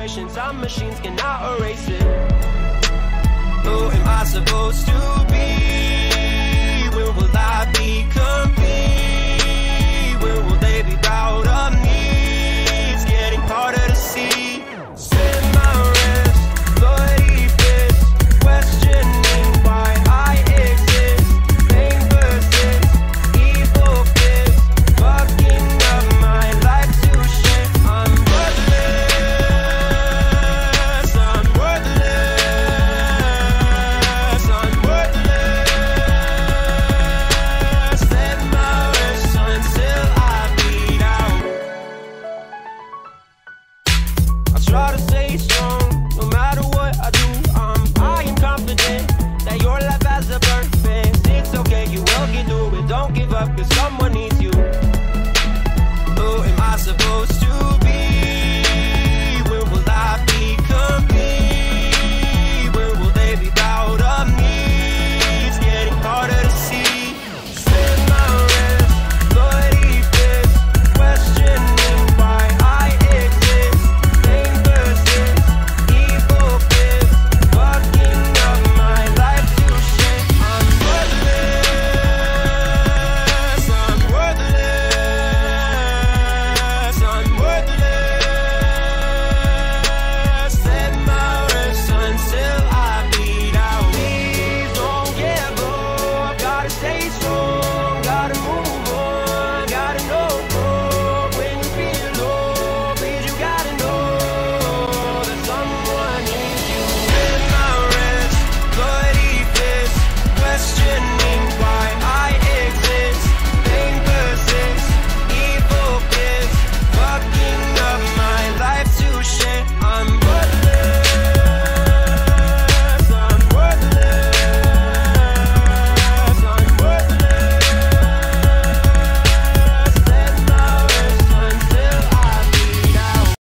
frustrations, our machines cannot erase it. Who am I supposed to be? When will I be complete? When will they be proud of me? It's getting harder to see. Set my rest, bloody fist, questioning why I exist. Pain persists, evil fist, fucking up my life to shit. I'm worthless, I'm worthless, I'm worthless. Set my rest until I bleed out. I try to stay strong, no matter what I do. I am confident